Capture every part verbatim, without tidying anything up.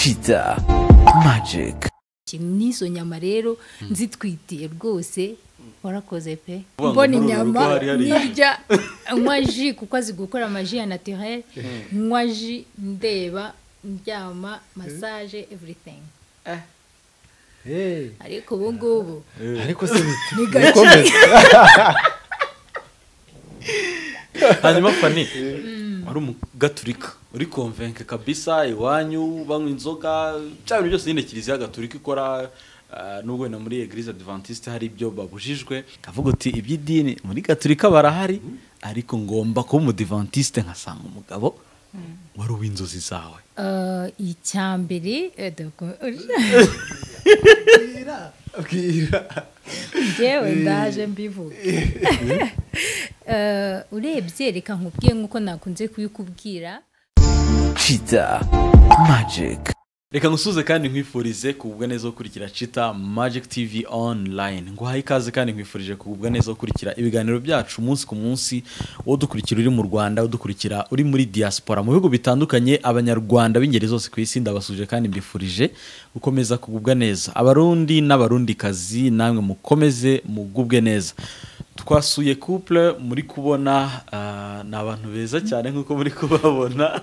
Cheetah Magic. Nizo nyama rero nzitwitiye rwose warakoze pe mbona inyama nirya nywa ji kuko azi gukora amaji ya naturel nywa ji ndeba ndyama massage everything eh hey ariko ubu ngubu ariko se nikomeze hanyuma Fanny ari umugaturika uri convaincre kabisa iwanyu banywa inzoga cyane byose nyine kiliziya gaturika ikora nubwo na muri Eglise Adventiste hari ibyo babujijwe kavuga uti iby'idini muri gaturika barahari ariko ngomba kuba umudivantiste nkasanga umugabo wari uw'inzozi zawe uh icyambere bwira jewe ndaje mbivuga eh urebye reka nkubwiye nkuko nakunze kubikubwira Cheetah Magic. Reka ngusuze kandi nkwifurize kubwa neza gukurikira Cheetah Magic T V online. Nguhaye ikaze kandi nkwifurije kubwa neza gukurikira ibiganiro byacu umunsi ku munsi, wo dukurikira uri mu Rwanda, wo dukurikira uri muri diaspora mu bihugu bitandukanye. Abanyarwanda b'ingeri zose ku isi ndabasuje kandi mbifurije gukomeza kugubwa neza. Abarundi n'abarundi kazi namwe mukomeze mugubwe neza. Twasuye couple muri kubona uh, na abantu beza cyane nkuko muri kubabona.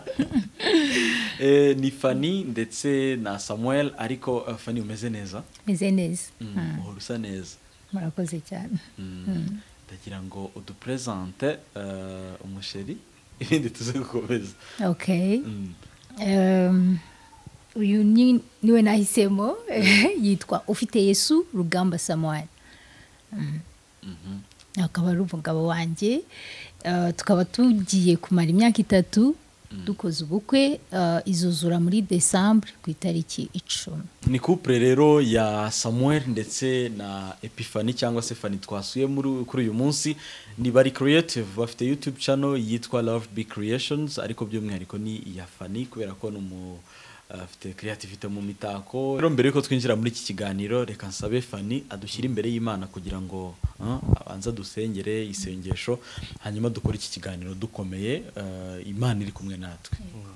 Eh ni Fanny ndetse na Samuel ariko uh, Fanny umeze neza meze neza mm, urusa neza murakoze cyane ndagira ngo udupresente uh, umusheri ibindi tuze gukomeza. Okay mm. um uyu ni niwe nahisemo yitwa Ufite Yesu Rugamba Samuel. mm. Mhm akaba ari umugabo wanjye uh, tukaba tugiye kumara imyaka itatu dukoze ubukwe uh, izuzura muri December ku itariki icumi. Ni couple rero ya Samuel ndetse na Epiphany cyangwa se Fanny twasuye muri kuri uyu munsi. Ni bari creative bafite YouTube channel yitwa Love Be Creations ariko by'umwihariko ni ya Fanny kubera ko numu afite creativity mu mitako. Rero mbere yuko twinjira muri iki kiganiro reka nsabe Fanny adushyira imbere y'Imana kugira ngo abanza dusengere isengesho hanyuma dukora iki kiganiro dukomeye uh, Imana iri kumwe natwe.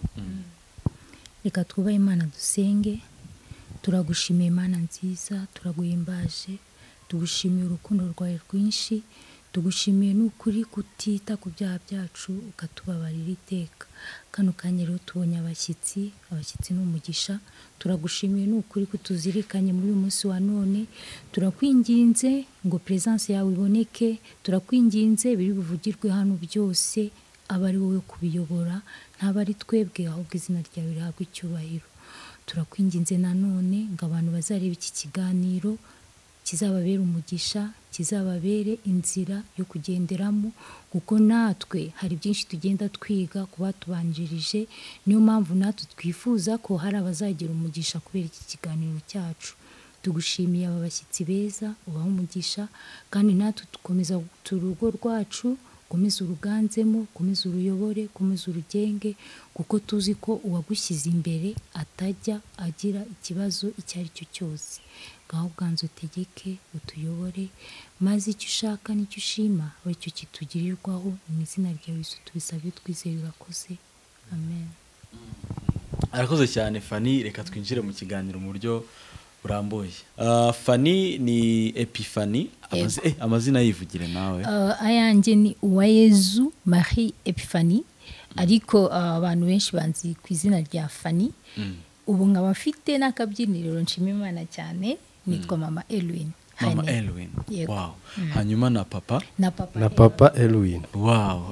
Reka mm. twubahe Imana dusenge. Turagushimiye Imana nziza, turaguhimbaje, tugushimiye urukundo rwawe rwinshi, tugushimiye n'ukuri kutita ku byaha byacu ukatubabarira iteka. Kano kanya rero tubonye abashyitsi, abashyitsi n'umugisha, turagushimiye n'ukuri kutuzirikanye muri uyu munsi wa none. Turakwinginze ngo presence yawe iboneke, turakwinginze biri buvugirwe hano byose abari wowe kubiyobora, ntabari twebwe ahubwo izina ryawe rihabwe icyubahiro. Turakwinginze nanone ngo abantu bazareba iki kiganiro kizababera umugisha, kizababere inzira yo kugenderamo, kuko natwe hari byinshi tugenda twiga kuba tubanjirije. Niyo mpamvu natwe twifuza ko hari abazagira umugisha kubera iki kiganiro cyacu. Tugushimiye aba bashyitsi beza, ubaho umugisha, kandi natwe dukomeza urugo rwacu, komeza uruganzemo, komeza uruyobore, komeza urugenge, kuko tuzi ko uwagushyize imbere atajya agira ikibazo icyo ari cyo cyose. Gaho bwanzo tegeke utuyobore, maze icyo ushaka n'icyo ushima we cyo kitugirirwaho mu izina rya Yesu tubisabye twizeye urakoze. Amen. Arakoze cyane Fanny. Reka twinjire mu kiganiro mu buryo burambuye. Uh, Fanny ni Epiphany amazi eh amazina yivugire nawe. Uh, ayanjye ni Uwayezu Marie Epiphany ariko abantu uh, benshi banzi ku izina rya Fanny. Mm. Ubu nkaba afite n'akabyiniriro nshima Imana cyane nitwa Mama Elwin. Mama Elwin. Yego. Wow. Mm. Hanyuma na papa? Na papa. Na papa Elwin. Wow.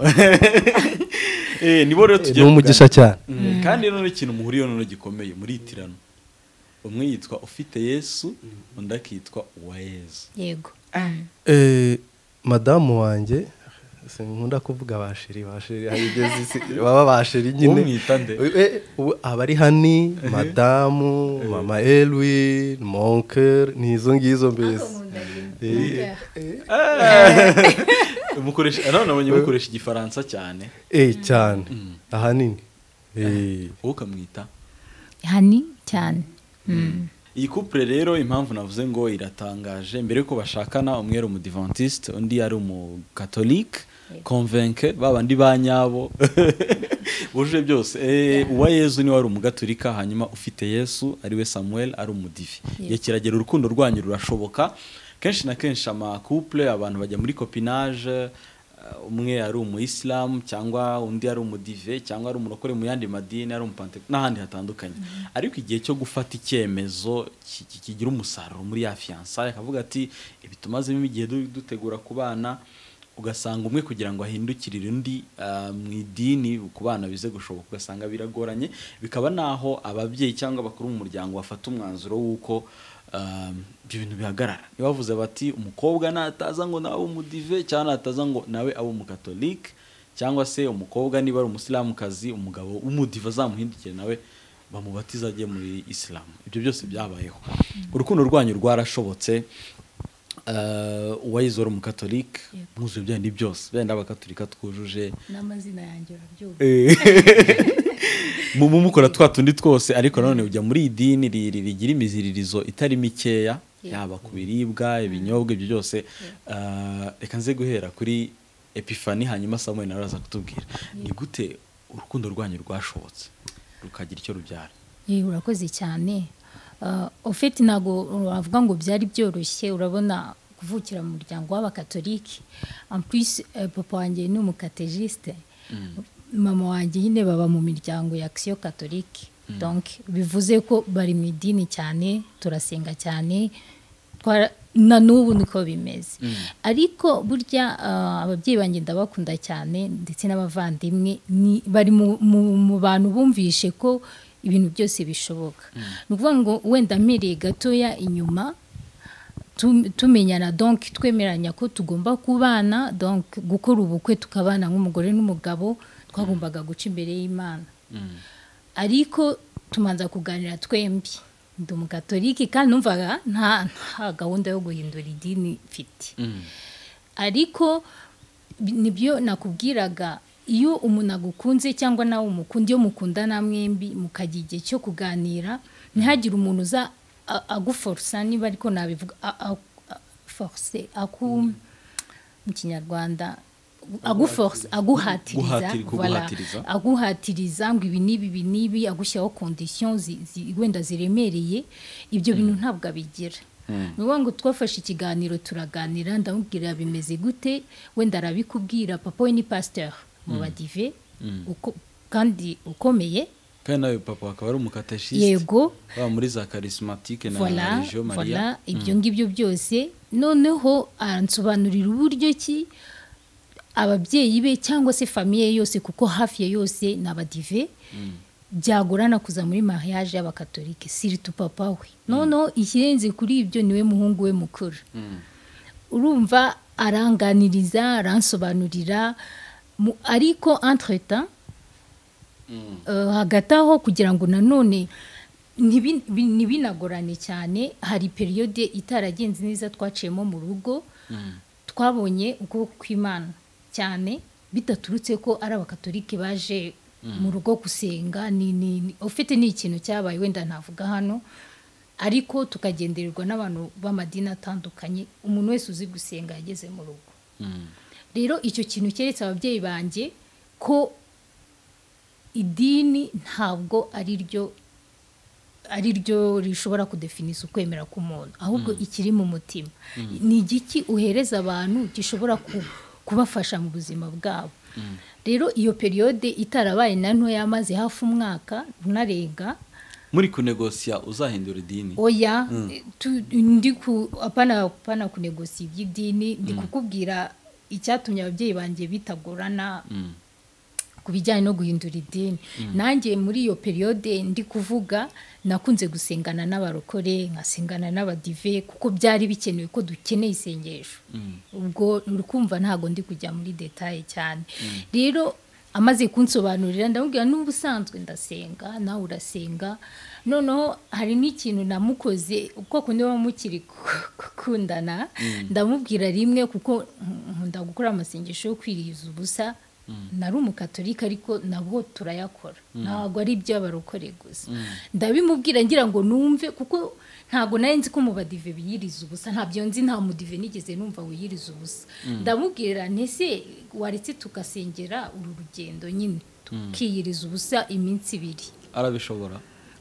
Eh nibo rero tugiye n'umugisha cyane. Mm. Kandi none ikintu muhuriyo none gikomeye muri itirano. Umwe yitwa Ufite Yesu undi akitwa Uwayezu. Yego. Eh madamu wanjye nkunda kuvuga bashiri bashiri habigeze baba bashiri nyine umwitande abari hani madamu Mama Elwin Monker nizo ngizo mbese umukoresha none nabonye mukoresha igifaransa cyane eh cyane ahanini eh ukamwita hani cyane. Iyi couple rero impamvu navuze ngo iratangaje mbere yuko bashakana umwe ari umudivantiste undi ari umukatolike convaincre babandi banyabo bujuje byose eh uwa Yezu ni wari umugaturika hanyuma ufite Yesu ari we Samuel ari umudive ye kiragera urukundo rwanyu rurashoboka kenshi na kenshi ama couple abantu bajya muri copinage umwe ari umuyisilamu cyangwa undi ari umudive cyangwa ari umurokore mu yandi madini ari umupante n'ahandi hatandukanye ariko igihe cyo gufata icyemezo kigira umusaruro muri ya fiançailles akavuga ati ibi tumazemo igihe dutegura kubana ugasanga umwe kugira ngo ahindukirire undi mu idini kubana bize gushoboka ugasanga biragoranye bikaba naho ababyeyi cyangwa abakuru mu muryango bafata umwanzuro w'uko ibyo bintu bihagarara nibavuze bati umukobwa nataza ngo nawe umudive cyangwa nataza ngo nawe abo umukatolike cyangwa se umukobwa niba ari umusilamukazi umugabo umudive azamuhindukire nawe bamubatiza agiye muri Islam ibyo byose byabayeho urukundo rwanyu rwarashobotse uwayizora umukatolike muzo byandi byose benda abakatolika twujuje n'amazina yanjye arabyumva mu mumukora twatundi twose ariko none ujya muri idini rigira imiziririzo itari mikeya yaba ku biribwa ibinyobwa ibyo byose reka nze guhera kuri Epifani hanyuma Samuel nawe araza kutubwira ni gute urukundo rwanyu rwashobotse rukagira icyo rubyara eh urakoze cyane ofeti nago uravuga ngo byari byoroshye urabona kuvukira mu muryango w'abakatolike en plus papa wanjye ni umukatejiste mama wanjye nyine baba mu miryango ya Action Catholique donc bivuze ko bari mu idini cyane turasenga cyane na n'ubu niko bimeze ariko burya ababyeyi banjye ndabakunda cyane ndetse n'abavandimwe bari mu bantu bumvishe ko ibintu byose bishoboka nuvuga ngo wenda mpereye gatoya inyuma tumenyana donc twemeranya ko tugomba kubana donc gukora ubukwe tukabana nk'umugore n'umugabo twagombaga guca imbere y'Imana ariko tumanza kuganira twembi ndi umukatolike kandi numvaga nta gahunda yo guhindura idini mfite ariko nibyo nakubwiraga iyo umuntu agukunze cyangwa nawe umukundi yo mukundana mwembi mukagira igihe cyo kuganira ntihagire umuntu uza aguforsa niba ariko nabivuga force aku mu kinyarwanda aguforce aguhatiriza voilà aguhatiriza ngo ibi nibi ibi nibi agushyiraho conditions wenda ziremereye ibyo bintu ntabwo abigira nuvuga ngo twafashe ikiganiro turaganira ndamubwira bimeze gute wenda arabikubwira papa we ni pasteur mu badive uko kandi ukomeye kandi nawe papa akaba ari umukatechiste yego ba muri za charismatique na voilà, Regio Maria voilà ibyo ngibyo byose noneho aransobanurira uburyo ki ababyeyi be cyangwa se famille yose kuko hafi ya yose nabadive byagorana kuza muri mariage y'abakatolike surtout papa we noneho ikirenze kuri ibyo niwe muhungu we mukuru urumva aranganiriza aransobanurira ariko entre temps hagataho kugira ngo nanone ntibinagorane cyane hari periode itaragenze neza twaciyemo mu rugo twabonye ukuboko kw'Imana cyane bidaturutse ko ari abakatolike baje mu rugo gusenga ni ni ufite ni ikintu cyabaye wenda ntavuga hano ariko tukagendererwa n'abantu b'amadini atandukanye umuntu wese uzi gusenga yageze mu rugo rero icyo kintu cyeretse ababyeyi banjye ko idini ntabwo ari ryo ari ryo rishobora kudefinisa ukwemera k'umuntu ahubwo ikiri mu mutima ni igiki uhereza abantu gishobora kubafasha mu buzima bwabo rero iyo periode itarabaye na nto yamaze hafi umwaka unarenga muri kunegosia uzahindura idini oya ndi ku apana apana kunegosia iby'idini ndi kukubwira icyatumye ababyeyi banjye bitagorana kubijyanye no guhindura idini nanjye muri iyo periode ndi kuvuga nakunze gusengana n'abarokore nkasengana n'abadive kuko byari bikenewe ko dukeneye isengesho ubwo urukumva ntago ndi kujya muri detail cyane rero amaze kunsobanurira ndamubwira n'ubusanzwe ndasenga nawe urasenga noneho hari n'ikintu namukoze uko kundi wa mukiri kukundana ndamubwira rimwe kuko nkunda gukora amasengesho yo kwiriza ubusa nari umukatolika ariko nabo turayakora ntabwo ari iby'abarokore gusa ndabimubwira ngira ngo numve kuko ntabwo nari nzi ko mu badive biyiriza ubusa ntabyo nzi nta mudive nigeze numva wiyiriza ubusa ndamubwira ntese waretse tugasengera uru rugendo nyine kiyiriza ubusa iminsi ibiri arabishobora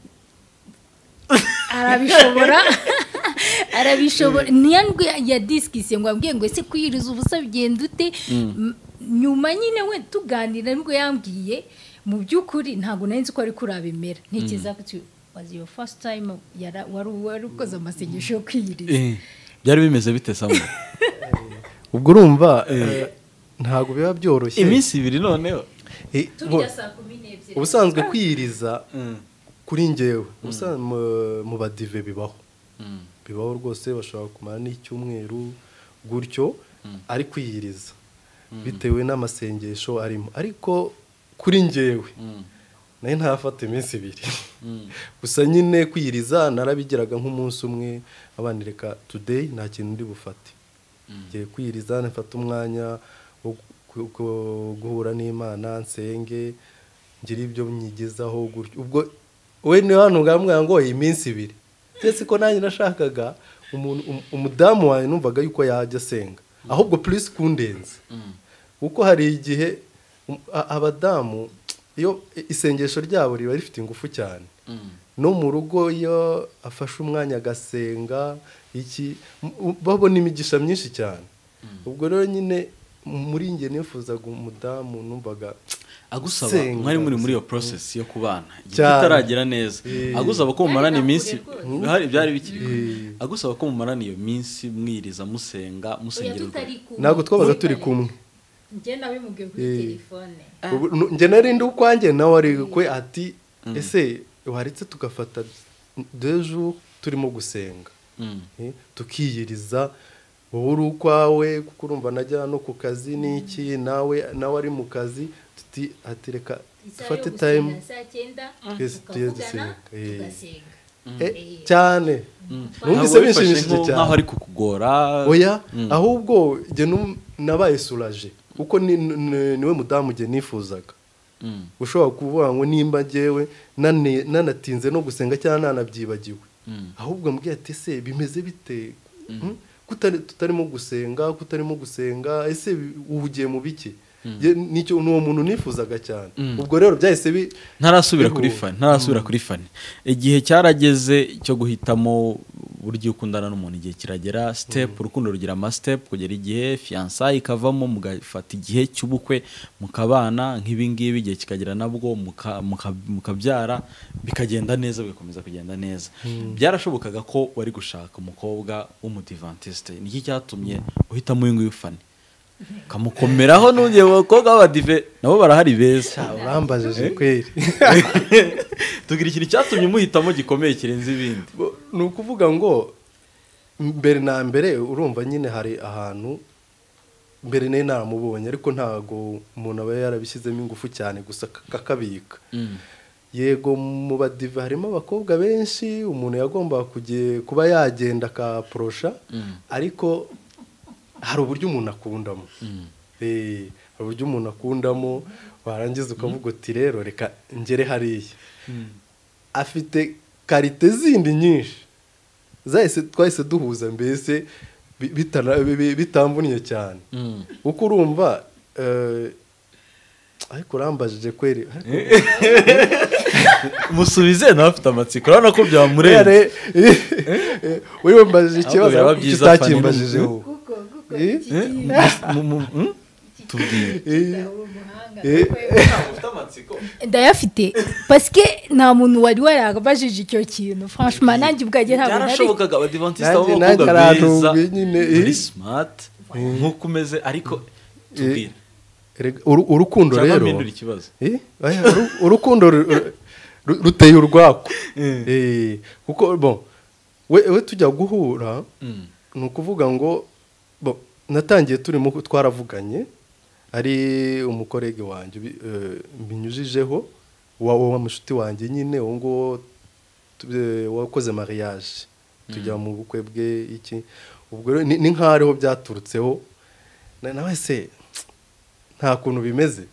arabishobora arabishobora ntiyandwe ya diskise ngo ambwiye ngo ese kwiyiriza ubusa bigenda ute nyuma nyine we tuganira nibwo yambwiye mu by'ukuri ntabwo nari nzi ko ari kurabimera ntekereza ko was your first time yara wari ukoze amasengesho yo kwiyiriza byari bimeze bite Samu ubwo urumva ntabwo biba byoroshye iminsi ibiri noneho tujya saa kumi n'ebyiri ubusanzwe kwiyiriza kuri njyewe mu badive bibaho bibaho rwose bashobora kumara n'icyumweru gutyo ari kwiyiriza bitewe n'amasengesho arimo ariko kuri njyewe nayo ntafata iminsi ibiri gusa nyine kwiyiriza narabigeraga nk'umunsi umwe abandi reka today nta kintu ndi bufate ngiye kwiyiriza nafata umwanya wo guhura n'Imana nsenge ngira ibyo myigezaho gutyo ubwo we ni hano ngamwira ngo iminsi ibiri ndetse ko nanjye nashakaga umuntu umudamu wawe numvaga yuko yajya asenga ahubwo plus kundenza kuko hari igihe abadamu iyo isengesho ryabo riba rifite ingufu cyane no mu rugo iyo afashe umwanya agasenga iki babona imigisha myinshi cyane ubwo rero nyine muri nge nifuzaga umudamu numvaga agusaba mwari muri muri iyo process yo kubana igitaragera neza agusaba ko mumarana iminsi hari byari bikiri agusaba ko mumarana iyo minsi mwiriza musenga musengera ntabwo twabaga turi kumwe nge nawe mubwiye kuri telefone nge nari ndi ukwanjye nawe ari kwe ati ese waritse tugafata deux jours turimo gusenga tukiyiriza wowe uri ukwawe kuko urumva najya no ku kazi n'iki nawe nawe ari mu kazi tuti ati reka dufate time twese tuye dusenga cyane numvise bishimishije cyane nkaho ari kukugora oya ahubwo jye nabaye soulage kuko niwe mudamu jye nifuzaga ushobora kuvuga ngo nimba jyewe nanatinze no gusenga cyangwa nanabyibagiwe ahubwo mbwiye ati se bimeze bite tutarimo gusenga kutarimo gusenga ese uhugiye mu biki nicyo n'uwo muntu nifuzaga cyane ubwo rero byahise ntarasubira kuri fani ntarasubira kuri fani igihe cyarageze cyo guhitamo buryo ukundana n'umuntu igihe kiragera step urukundo rugira ama step kugera igihe fiançailles ikavamo mugafata igihe cy'ubukwe mukabana nk'ibi ngibi igihe kikagera nabwo mukabyara bikagenda neza bikomeza kugenda neza byarashobokaga ko wari gushaka umukobwa w'umudivantiste niki cyatumye uhitamo uyu nguyu fani kamukomeraho n'ugiye bakobwa b'abadive nabo barahari beza urambajije kweri tugira ikintu cyatumye umuhitamo gikomeye kirenze ibindi ni ukuvuga ngo mbere na mbere urumva nyine hari ahantu mbere nayo naramubonye ariko ntago umuntu aba yarabishyizemo ingufu cyane gusa kakabika yego mu badive harimo abakobwa benshi umuntu yagomba kuba yagenda akaporosha ariko hari uburyo umuntu akundamo hari uburyo umuntu akundamo warangiza ukavuga uti rero reka ngere hariya afite karite zindi nyinshi zahise twahise duhuza mbese bitamvunye cyane kuko urumva ariko urambajije kweri musubize nawe afite amatsiko urabona ko byamurenze wewe mbajije ikibazo utakimbajije ndayafite paske nta muntu wari warabajije icyo kintu franchement nanjye ubwaje ntabwo nari yarashobokaga abadivantiste b'abakobwa beza muri smart nk'uko umeze ariko tubwire urukundo rero urukundo ruteye urwako kuko bon we tujya guhura ni ukuvuga ngo natangiye turimo twaravuganye ari umukorege wanjye binyujijeho wa mushuti wanjye nyine uwo ngo wakoze mariage tujya mu bukwe bwe iki ubwo ni nk'aho byaturutseho nawe se nta kuntu bimeze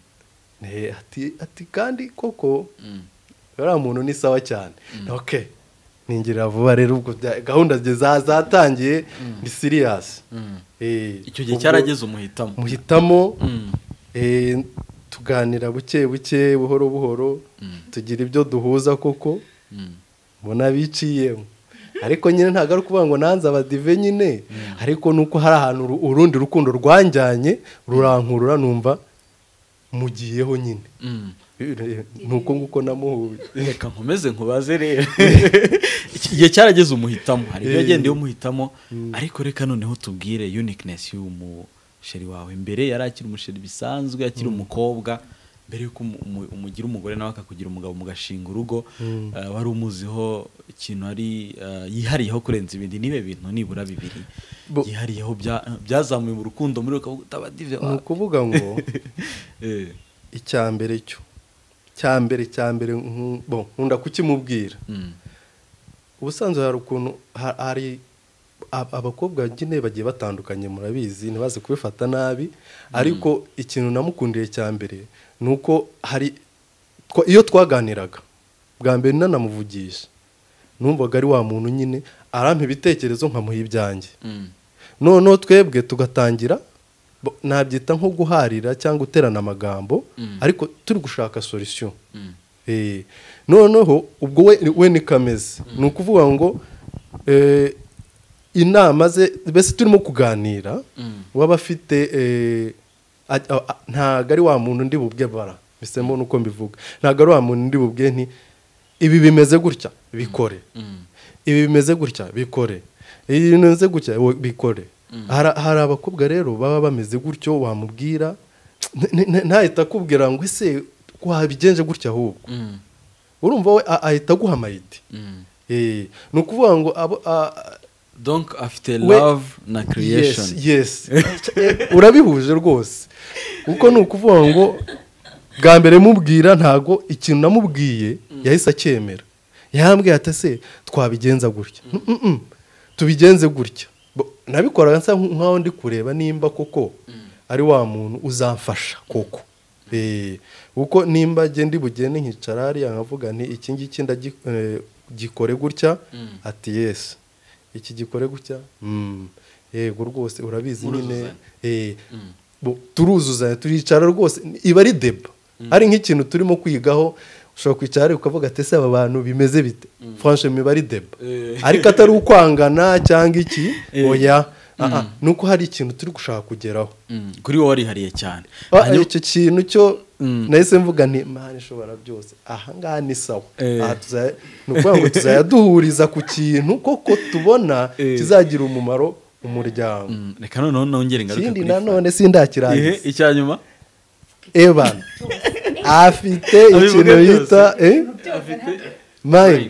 ati kandi koko uriya muntu ni sawa cyane okay ningira vuba rero ubwo gahunda zatangiye ni serious icyo gihe cyarageze umuhitamo muhitamo tuganira buke buke buhoro buhoro tugira ibyo duhuza koko mbona biciyemo ariko nyine ntabwo ari ukuvuga ngo nanze abadive nyine ariko nuko hari ahantu urundi rukundo rwanjyanye rurankurura numva mugiyeho nyine nuko nguko namuhuye reka nkomeze nkubaze rero igihe cyarageze umuhitamo hari ibyo yagendeye umuhitamo ariko reka noneho tubwire uniqueness y'umusheri wawe mbere yari akiri umusheri bisanzwe akiri umukobwa mbere yuko umugira umugore nawe akakugira umugabo mugashinga urugo wari umuziho ikintu ari yihariyeho kurenza ibindi nibe bintu nibura bibiri yihariyeho byazamuye mu rukundo muri ukavuga abadive ni ukuvuga ngo icya mbere cyo cya mbere cya mbere nkunda kukimubwira ubusanzwe hari ukuntu hari abakobwa nyine bagiye batandukanye murabizi ntibaze kubifata nabi ariko ikintu namukundiye cya mbere ni uko hari iyo twaganiraga bwa mbere nanamuvugisha numvaga ari wa muntu nyine arampa ibitekerezo nkamuha ibyanjye noneho twebwe tugatangira nabyita nko guharira cyangwa guterana amagambo ariko turi gushaka solution noneho ubwo we ni kameze ni ukuvuga ngo inama ze mbese turimo kuganira waba afite ntabwo ari wa muntu ndi bubwe bara bisemo nuko mbivuga ntabwo ari wa muntu ndi bubwe nti ibi bimeze gutya bikore ibi bimeze gutya bikore ibi bimeze gutya bikore hari abakobwa rero baba bameze gutyo wamubwira ntahita akubwira ngo ese wabigenje gutya ahubwo urumva we ahita aguha amayiti ni ukuvuga ngo donc afite love na creation yes urabihuje rwose kuko ni ukuvuga ngo bwa mbere mubwira ntago ikintu namubwiye yahise acyemera yambwiye ati se twabigenza gutya tubigenze gutya nabikoraga nsa nkaho ndi kureba nimba koko ari wa muntu uzamfasha koko kuko nimba ndi bugende nkicara hariya nkavuga nti iki ngiki ndagikore gutya ati yesi iki gikore gutya yego rwose urabizi nyine turuzuzanya turicara rwose iba ari deba ari nk'ikintu turimo kwigaho ushobora kwicara ukavuga ati ese aba bantu bimeze bite franchement miba ari deba ariko atari ukwangana cyangwa iki oya nuko hari ikintu turi gushaka kugeraho kuri wowe warihariye cyane icyo kintu cyo nahise mvuga nti mani ishobora byose aha ngaha ni sawa ni ukuvuga ngo tuzajya duhuriza ku kintu koko tubona kizagira umumaro umuryango reka noneho nongere ngaruke kuri ikindi nanone sindakirangiza icya nyuma Evan afite ikintu yita mind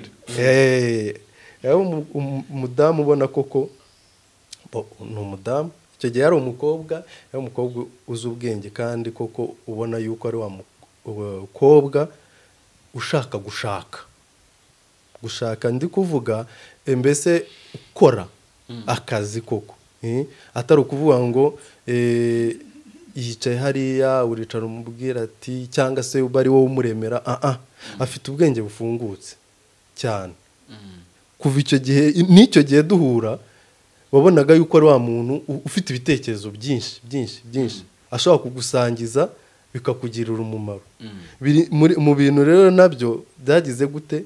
umudamu ubona koko ni umudamu icyo gihe yari umukobwa yari umukobwa uzi ubwenge kandi koko ubona yuko ari wa mukobwa ushaka gushaka gushaka ndi kuvuga mbese ukora akazi koko atari ukuvuga ngo yicaye hariya uricara umubwira ati cyangwa se uba ari wowe umuremera afite ubwenge bufungutse cyane kuva icyo gihe n'icyo gihe duhura wabonaga yuko ari wa muntu ufite ibitekerezo byinshi byinshi byinshi ashobora kugusangiza bikakugirira umumaro mu bintu rero nabyo byagize gute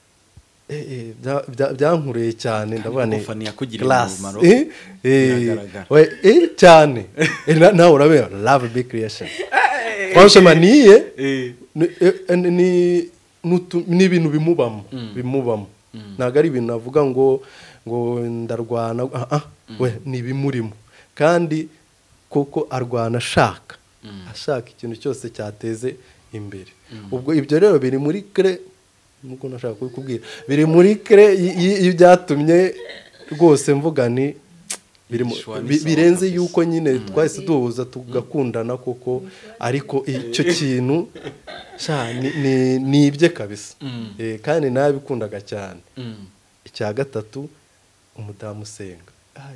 byankureye cyane ndabona class cyane nawe urabera love big creation franchement niye ni ibintu bimubamo bimubamo ntabwo ari ibintu navuga ngo ngo ndarwana we ni ibimurimo kandi kuko arwana ashaka ashaka ikintu cyose cyateze imbere ubwo ibyo rero biri muri kre nuko nashaka kubikubwira biri muri kre y'ibyatumye rwose mvuga ni birenze yuko nyine twahise duhuza tugakundana koko ariko icyo kintu ni ibye kabisa kandi nabikundaga cyane icya gatatu umudamu usenga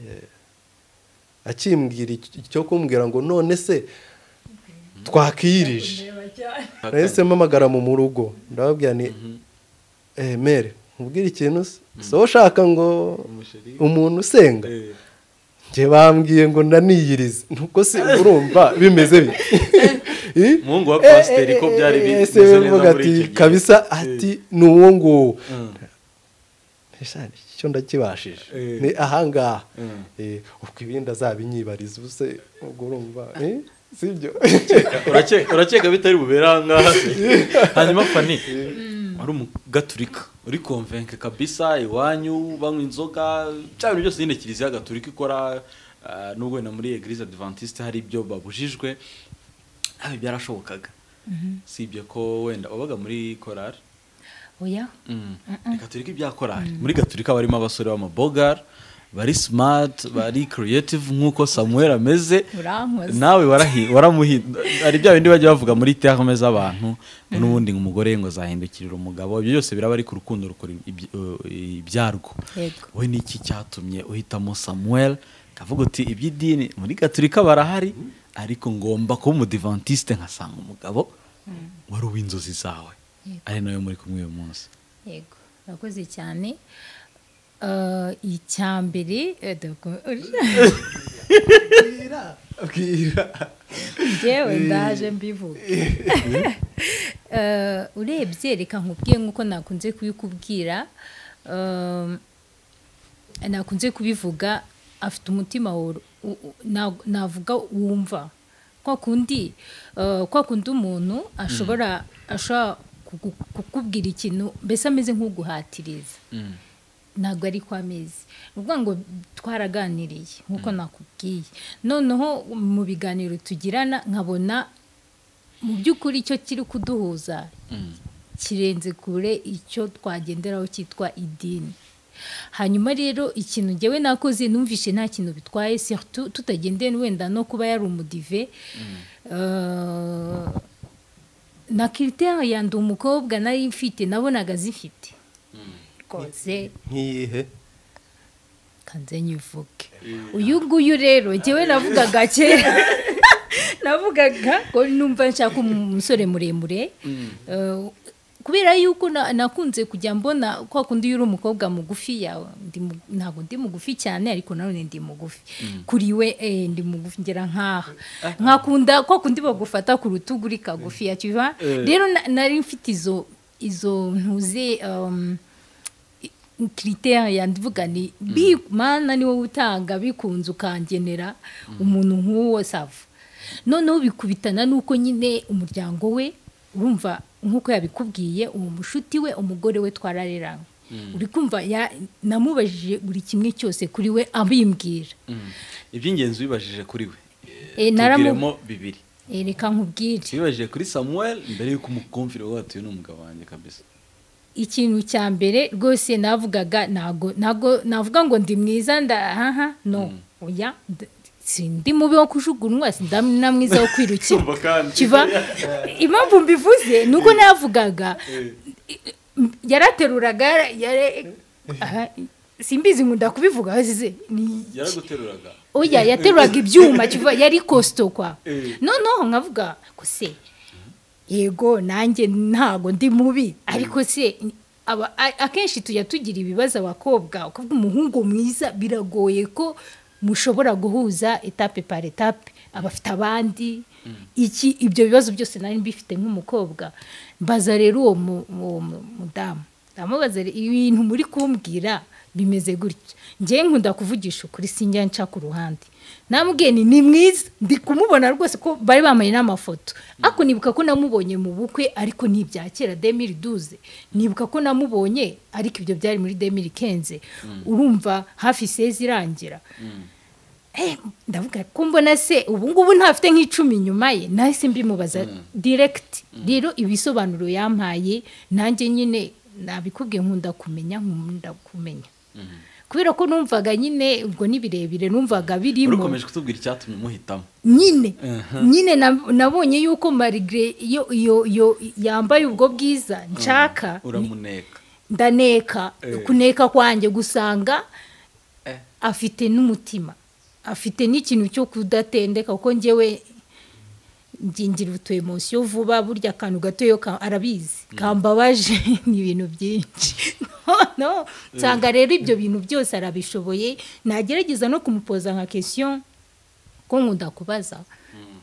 akimbwira icyo kumbwira ngo none se twakirije nahise mpamagara mu rugo ndababwira ni mere nkubwire ikintu se ushaka ngo umuntu usenga njye bambwiye ngo ndaniyirize nuko se urumva bimeze bite Eh? umuhungu wa Eh, pasiteri eh, ko byari eh, bimeze ese neza bivuga muri ati iki gihe. kabisa ati ni uwo nguwo Mm. ese icyo ndakibashije Eh. ni ahangaha Mm. Eh, ubwo ibindi azabinyibariza ubuse ubwo urumva eh, sibyo urakeka urakeka bitari bubera ahangaha hanyuma fani wari umugaturika uri konvenke kabisa iwanyu banywa inzoga cyangwa ibintu byose nyine kiliziya gaturika ikora ah, nubwo wenda muri eglise adventiste hari ibyo babujijwe nawe byarashobokaga sibye ko wenda wabaga muri korari oya gaturika ibya korari muri gaturika barimo abasore b'amabogar bari smart bari creative nk'uko Samuel ameze urankoze nawe warahi waramuhi ari bya bindi bajya bavuga muri terme z'abantu n'ubundi ngo umugore ngo zahindukirira umugabo ibyo byose biraba ari ku rukundo rukora iby- uh, ibyarwo yego we niki cyatumye uhitamo Samuel kavuga uti iby'idini muri gaturika barahari ariko ngomba kuba umudivantiste nkasanga umugabo wari uw'inzozi zawe Yego. ari nayo muri kumwe uyu munsi yego urakoze cyane Uh, icyambere eh, doko- bwira njyewe ndaje mbivuga Uh, urebye reka nkubwiye nk'uko nakunze kubikubwira um, nakunze kubivuga afite umutima woro- u- u- na- navuga wumva kwa kundi uh, kwa kundi umuntu ashobora ashobora kugu- kukubwira ikintu mbese ameze nk'uguhatiriza ntabwo ari kwa mezi ni ukuvuga ngo twaraganiriye nk'uko nakubwiye noneho mu biganiro tugirana nkabona mu by'ukuri icyo kiri kuduhuza kirenze kure icyo twagenderaho cyitwa idini hanyuma rero ikintu ngewe nakoze numvishe nta kintu bitwaye surtout tutagendeye wenda no kuba yari umudive uh, na critère yandi umukobwa nari mfite nabonaga zifite rwose nk'iyihe kanze nyivuge uyu nguyu rero ngewe navugaga kera navugaga ko numva nshaka umusore muremure uh, kubera yuko na- nakunze kujya mbona kwa kundi iyo uri umukobwa mugufi yawe ndi mu- ntabwo ndi mugufi cyane ariko nanone ndi mugufi kuri we eh, ndi mugufi ngera nkaha nkakunda kwa kundi bagufata ku rutugu uri kagufi ya kiva rero na- nari mfite izo izo ntuze um, critère yandivuga ni bi mana ni wowe utanga bikunze ukangenera umuntu nk'uwo sava noneho bikubitana nuko nyine umuryango we urumva nk'uko yabikubwiye uwo mushuti we umugore we twarareranywe uri kumva ya- namubajije buri kimwe cyose kuri we abimbwira iby'ingenzi wibajije kuri we Eh, naramu- tubwiremo bibiri Eh, reka nkubwire wibajije kuri Samuel mbere y'uko umukumvira wowe ati uyu ni umugabo wanjye kabisa ikintu cya mbere rwose navugaga ntago ntago navuga ngo ndi mwiza ndahaha no oya nd- sindi mubi wo kujugunywa sindamna mwiza wo kwirukira Umva kandi. kiva impamvu mbivuze nuko navugaga yarateruraga yare aha, simbizi nkunda kubivuga hasize ni yaraguteruraga oya yateruraga ibyuma kiva yari kosto kwa Eh. noneho nkavuga ko se yego nanjye ntago ndi mubi ariko se aba a- akenshi tujya tugira ibibazo abakobwa ukavuga umuhungu mwiza biragoye ko mushobora guhuza etape par etape abafite abandi iki ibyo bibazo byose nari mbifite nk'umukobwa mbaza rero uwo mu- uwo mu- mudamu ndamubaza rero, ibintu muri kumbwira bimeze gutya njyewe nkunda kuvugisha ukuri sinjya nca ku ruhande namubwiye ni ni mwiza ndi kumubona rwose ko bari bamaye n'amafoto ariko nibuka ko namubonye mu bukwe ariko ni ibya kera deux mille douze nibuka ko namubonye ariko ibyo byari muri deux mille quinze urumva hafi sezi irangira Eh, ndavuga ko mbona se ubu ngubu ntafite nk'icumi inyuma ye nahise mbimubaza direct rero ibisobanuro yampaye nanjye nyine nabikubwiye nkunda kumenya nkunda kumenya kubera ko numvaga nyine ubwo ni birebire numvaga birimo urukomeje kutubwira icyatumye muhitamo nyine nyine na- nabonye yuko marigre iyo iyo iyo yambaye ubwo bwiza nshaka uramuneka ndaneka Eh. kuneka kwanjye gusanga Eh. afite n'umutima afite n'ikintu cyo kudatendeka kuko njyewe ngingira utu emosiyo vuba burya akantu gatoyo ka- arabizi kambabaje ni ibintu byinshi no nsanga rero ibyo bintu byose arabishoboye nagerageza no kumupoza nka question ko nkunda kubaza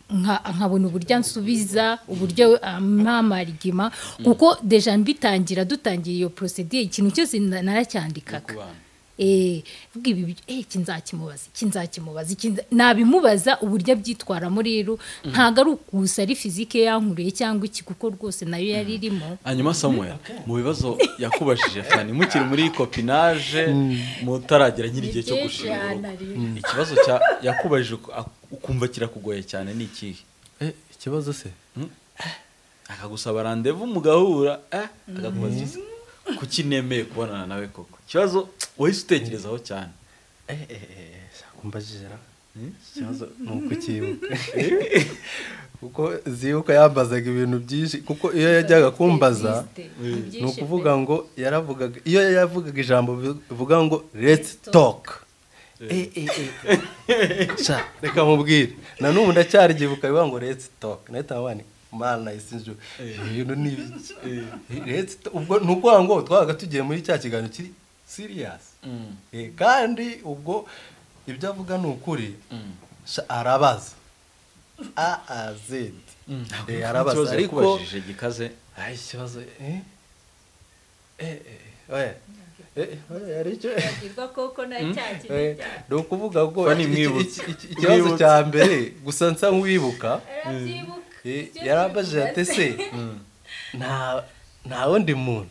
nka- nkabona uburyo ansubiza uburyo amamarigima kuko deja mbitangira dutangiye iyo procedure ikintu cyose na- naracyandikaga kubana. eh vuga ibi bi- eh kinzakimubaza kinzakimubaza kinza nabimubaza uburyo abyitwaramo rero ntago ari ukusa ari fizike yankuriye cyangwa iki kuko rwose nayo yari irimo hanyuma Samuel mu bibazo yakubajije Fanny mukiri muri copinage mutaragera nyiri igihe cyo gushingura ikibazo cya yakubajije uku- ak- ukumva kirakugoye cyane ni ikihe Eh, ikibazo se akagusaba rendezvous mugahura eh akakubaza iki? kuki nemeye kubonana nawe koko ikibazo wahise utekerezaho cyane eh eh eh kumbajije ra ikibazo ni uko ukibuka kuko zibuka yambazaga ibintu byinshi kuko iyo yajyaga kumbaza ni ukuvuga ngo yaravugaga iyo yavugaga ijambo bivuga ngo let's talk eh eh eh sha reka mubwire na n'ubu ndacyarigibuka bivuga ngo let's talk nahita wani mana isinjo ibintu ni ibiki let's talk. Ubwo ni ukuvuga ngo twabaga tugiye muri cya kiganiro kiri serious eh kandi ubwo ibyo avuga ni ukuri sha arabaza a a z eh arabaza ariko yakubajije gikaze ay ikibazo eh eh eh oya eh oya ari cyo bagirwa koko na cyaki eh no kuvuga ngo Fanny iki- mwibutse. iki- iki- ikibazo Mwibutse. cya mbere gusa nsa nk'uwibuka arabyibuka eh, yarambajije ati se nta nta wundi muntu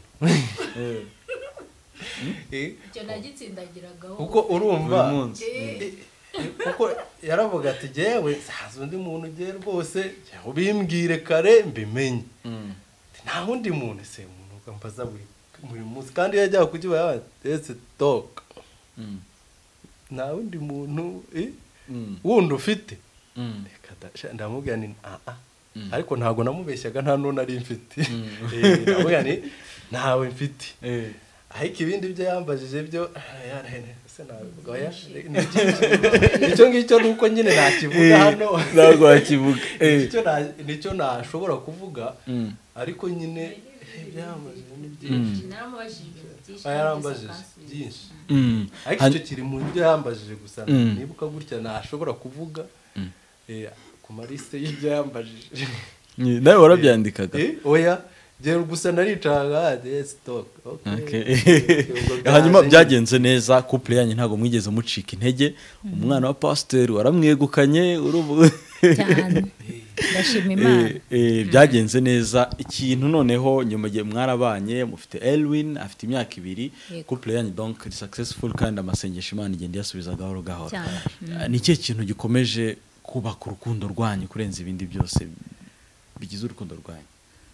eh icyo nagitsindagiragaho kuko urumva buri munsi eh, eh, kuko yaravuga ati jewe saza undi muntu ugiye rwose jya ubimbwire kare mbimenye Mm. nta wundi muntu se umuntu ukambaza buri buri munsi kandi iyo yajyaga kukiba let's talk Mm. nta wundi muntu eh, Mm. wundi ufite Mm. Reka da- sha- ndamubwira ni ah ah Mm. ariko ntabwo namubeshyaga nta n'uwo nari mfite Eh, ndamubwira ni ntawe mfite Eh. ariko ibindi byo yambajije byo ah, yarene se nabivuga oya ni byinshi icyo ngicyo ni uko nyine nakivuga hano ntabwo wakivuga Eh. nicyo na- nicyo nashobora kuvuga Mm. ariko nyine eh, byambajije ni byinshi naramubajije ibintu byinshi aba yarambajije byinshi Mm. ariko Han- icyo kiri mu byo yambajije gusa Mm. nibuka gutya ntashobora kuvuga Mm. eh, ku marisite y'ibyo yambajije nawe warabyandikaga Eh, oya gera gusa naricaga let's talk okay Ubwo hanyuma byaje byagenze neza couple yanyu ntabwo mwigeze mucika intege umwana wa pasiteri waramwegukanye urubu cyane ndashima imana Eh, eh, byagenze neza ikintu noneho nyuma gihe mwarabanye mufite Elwin afite imyaka ibiri Yego. couple yanyu donc ni successful kandi amasengesho Imana igenda iyasubiza gahoro gahoro cyane Eh, ni ikihe kintu gikomeje kubaka urukundo rwanyu kurenza ibindi byose bigize urukundo rwanyu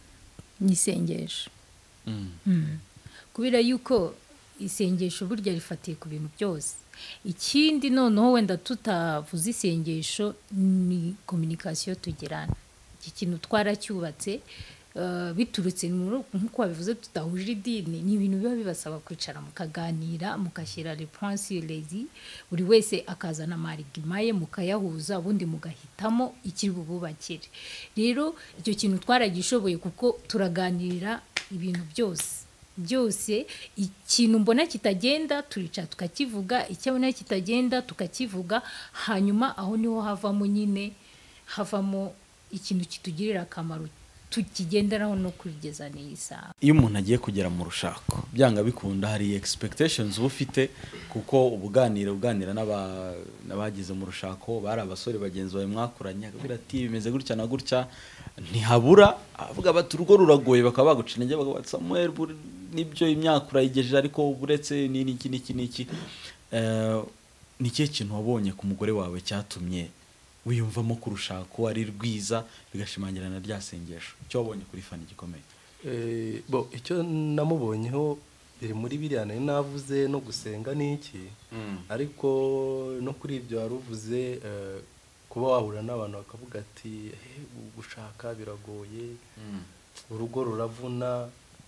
ni isengesho Mm. Mm. kubera yuko isengesho burya rifatiye ku bintu byose ikindi noneho wenda tutavuze isengesho ni kominikasiyo tugirana iki kintu twaracyubatse eh, biturutse muri- nk'uko wabivuze tudahuje idini ni ibintu biba bibasaba kwicara mukaganira mukashyira reponse lezi buri wese akazana amarigima ye mukayahuza ubundi mugahitamo ikiri bububakire rero icyo kintu twaragishoboye kuko turaganirira ibintu byose byose ikintu mbona kitagenda turica tukakivuga icyo abona kitagenda tukakivuga hanyuma aho niho havamo nyine havamo ikintu kitugirira akamaro tukigenderaho no kurigeza n'isaha iyo umuntu agiye kugera mu rushako byanga bikunda hari expectations uba ufite kuko ubuganira uganira n'aba- n'abagize mu rushako bari abasore bagenzi bawe mwakuranye akabwira ati bimeze gutya na gutya ntihabura avuga bati urugo ruragoye bakaba baguca intege bakavuga bati Samuel buri- nibyo imyaka urayigejeje ariko uretse ni iki n'iki n'iki Eh, ni ikihe kintu wabonye ku mugore wawe cyatumye wiyumvamo kurusha ko ari rwiza bigashimangirana rya sengesho icyo wabonye kuri Fanny gikomeye Eh, bo icyo namubonyeho biri muri biriya nari navuze no gusenga n'iki ariko no kuri ibyo wari uvuze eh, kuba wahura n'abantu bakavuga ati "Eh, gushaka biragoye urugo ruravuna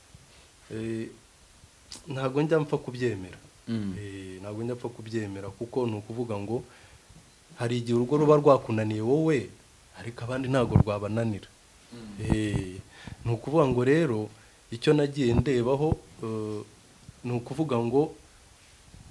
eh, ntabwo njya mpfa kubyemera Mm. Eh, ntabwo njya mpfa kubyemera kuko ni ukuvuga ngo hari igihe urugo ruba rwakunaniye wowe ariko abandi ntabwo rwabananira Eh, ni ukuvuga ngo rero icyo nagiye ndebaho eh, ni ukuvuga ngo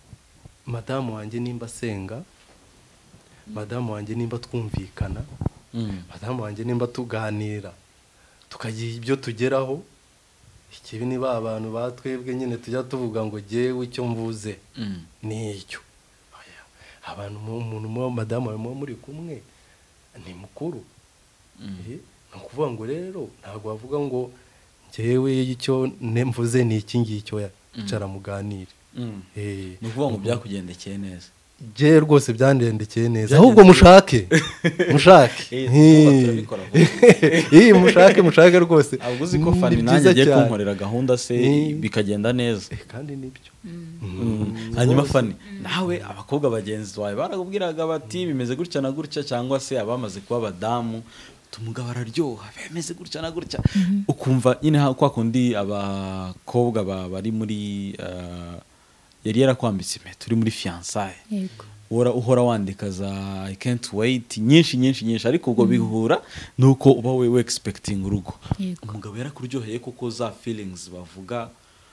madamu wanjye nimba asenga madamu wanjye nimba twumvikana madamu wanjye nimba tuganira tukagira ibyo tugeraho, ikibi ni ba bantu batwebwe nyine tujya tuvuga ngo jyewe icyo mvuze ni icyo. Abantu umuntu mu madamu wawe muri kumwe ni mukuru, ni ukuvuga ngo rero ntabwo bavuga ngo jyewe icyo mvuze ni iki ngicyo, yicara muganire. ni ukuvuga ngo byakugendekeye neza? Je rwose byandendekeye neza, ahubwo mushake mushake iyi mushake mushake rwose. Ahubwo uzi ko Fanny nanjye agiye kunkorera gahunda se bikagenda neza kandi nibyo. Hanyuma Fanny, nawe abakobwa bagenzi bawe barakubwiraga bati bimeze gutya na gutya, cyangwa se abamaze kuba abadamu tumuga bararyoha bemeze gutya na gutya, ukumva nyine kwa kundi abakobwa bari muri yari yarakwambitse impeta turi muri fiançailles, yego uhora uhora wandika za I can't wait nyinshi nyinshi nyinshi, ariko ubwo bihura nuko uba we expecting urugo. Umugabo yarakuryoheye koko za feelings bavuga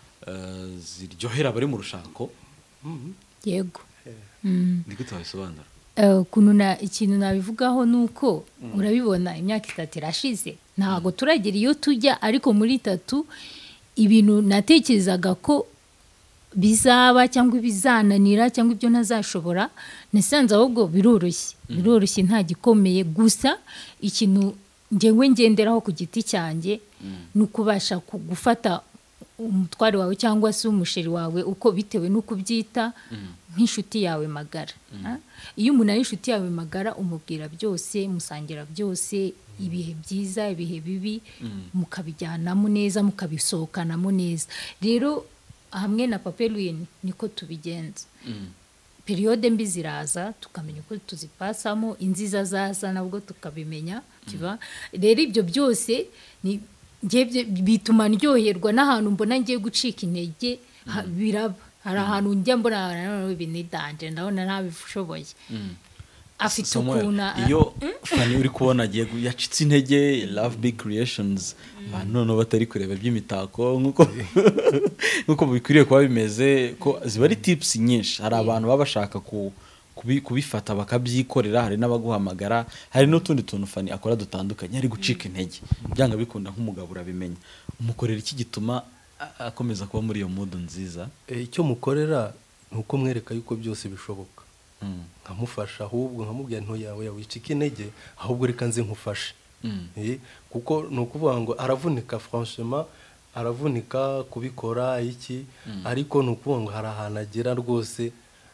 ziryohera bari mu rushako? Yego. Ndi gute wabisobanura? Ukuntu na ikintu nabivugaho nuko urabibona imyaka itatu irashize ntago turagira iyo tujya, ariko muri itatu ibintu natekerezaga ko bizaba cyangwa bizananira cyangwa ibyo ntazashobora, nasanze ahubwo biroroshye biroroshye nta gikomeye. Gusa ikintu ngewe ngenderaho ku giti cyanjye ni ukubasha gufata umutware wawe cyangwa se umusheri wawe uko bitewe n'uko ubyita nk'inshuti yawe magara. Iyo umuntu ari inshuti yawe magara umubwira byose, musangira byose, ibihe byiza ibihe bibi mukabijyanamo neza mukabisohokanamo neza. Rero hamwe na Papa Louis niko tubigenza. Periode mbi ziraza tukamenya uko tuzipasamo, inziza zaza nabwo tukabimenya kiba. Rero ibyo byose ni ngiye bituma ndyoherwa n'ahantu mbona ngiye gucika intege biraba. Hari ahantu njya mbona ibinidanje ndabona ntabishoboye. Afite ukuna iyo Fanny uri kubona agiye yacitse intege, Love Big Creations abantu no batari kureba by'imitako nkuko nkuko bikwiriye kuba bimeze, ko ziba ari tips nyinshi. Hari abantu baba bashaka ku kubifata bakabyikorera, hari n'abaguhamagara, hari n'utundi tuntu Fanny akora dutandukanye, ari gucika intege byanga bikunda nk'umugabo urabimenya. Umukorera iki gituma akomeza kuba muri iyo mood nziza? Icyo mukorera nuko mwereka yuko byose bishoboka, nkamufasha ahubwo nkamubwira nto yawe yawicika intege, ahubwo reka nze nkufashe. Kuko nukuvuga ngo aravunika, franchement aravunika kubikora iki, ariko nukuvuga ngo hari ahantu agera rwose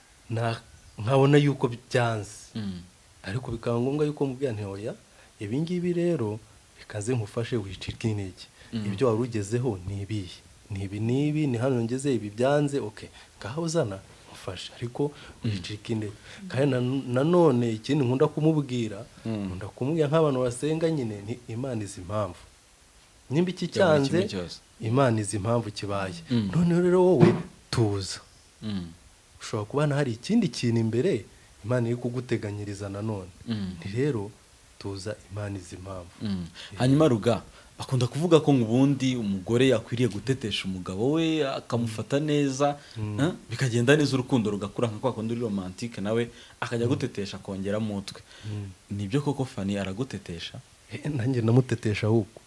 nkabona yuko byanze, ariko bikaba ngombwa yuko mubwira nto ya ibi ngibi rero reka nze nkufashe wicika intege, ibyo wari ugezeho ni ibihe ni ibi nibi ni hano ngeze ibi byanze, okay ngaho uzana mufashe, ariko wicika intege. Kandi nanone ikindi nkunda kumubwira, nkunda kumubwira nk'abantu basenga nyine ni Imana izi impamvu, nimba iki cyanze Imana izi impamvu kibaye. None rero wowe tuza, ushobora kubana hari ikindi kintu imbere Imana iri kuguteganyiriza nanone, ni rero tuza Imana izi impamvu. Hanyuma Ruga bakunda kuvuga ko ubundi umugore yakwiriye gutetesha umugabo we akamufata neza, bikagenda neza urukundo rugakura nka kwa kundi uri romantique, nawe akajya gutetesha kongera mutwe. Nibyo koko Fanny aragutetesha? Nanjye namutetesha ahubwo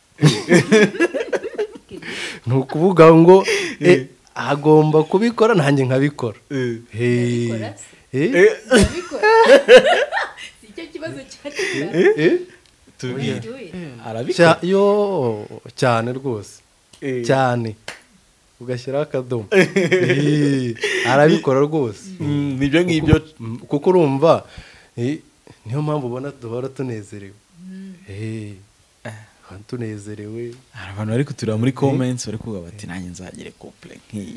nukuvuga ngo agomba kubikora nanjye nkabikora. Eh eh sicyo kibazo cyane arabikora yo cyane rwose cyane ugashyiraho akadomo. Arabikora rwose nibyo ngibyo, kuko urumva niyo mpamvu ubona duhora tunezerewe. tunezerewe. Hari abantu bari kutureba muri comments bari kuvuga bati nanjye nzagire couple nk'iyi.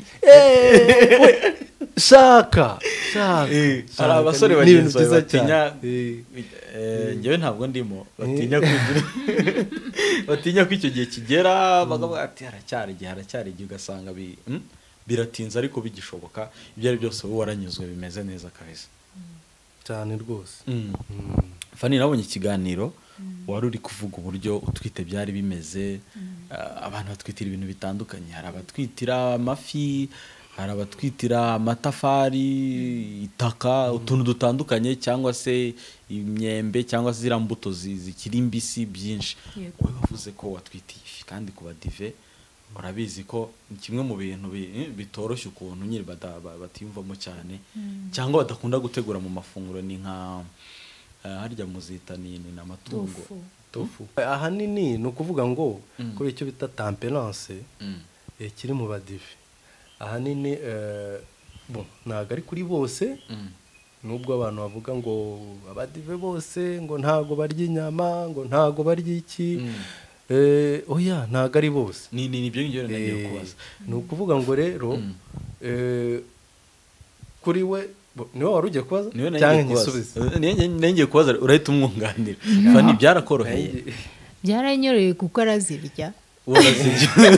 Shaka shaka hari abasore bagenzi batinya, njyewe ntabwo ndimo, batinya kugira batinya ko icyo gihe kigera bagavuga ati haracyari igihe haracyari igihe, ugasanga biratinze ariko bigishoboka. Ibyo ari byose wowe waranyuzwe bimeze neza kabisa cyane rwose. Fanny nabonye ikiganiro wari uri kuvuga uburyo utwite byari bimeze. Abantu batwitira ibintu bitandukanye, hari abatwitira amafi, hari abatwitira amatafari itaka utuntu dutandukanye cyangwa se imyembe cyangwa se ziriya mbuto zi- zikiri mbisi byinshi Yego. wowe wavuze ko watwitiye ifi kandi ku badive urabizi ko ni kimwe mu bintu bi- bitoroshye ukuntu nyine bada- ba- batiyumvamo cyane cyangwa badakunda gutegura mu mafunguro ni nka eh, harya muzita ni ni amatungo Tofu. tofu ahanini ni ukuvuga ngo kubera icyo bita temperance Mm. eh, kiri mu badive ahanini eh, bon ntabwo ari kuri bose Mm. nubwo abantu bavuga ngo abadive bose ngo ntago barya inyama ngo ntago barya iki Mm. eh, oya ntago ari bose ni ni nibyo ngibyo nagiye Eh, kubaza ni ukuvuga ngo rero Mm. eh, kuri we bo- niwe wari ugiye kubaza niwe cyangwa nagiye kubaza nkisubize Eh, niwe nagiye kubaza urahita umwunganira fani byarakoroheye byaranyoreye kuko arazirya warazirya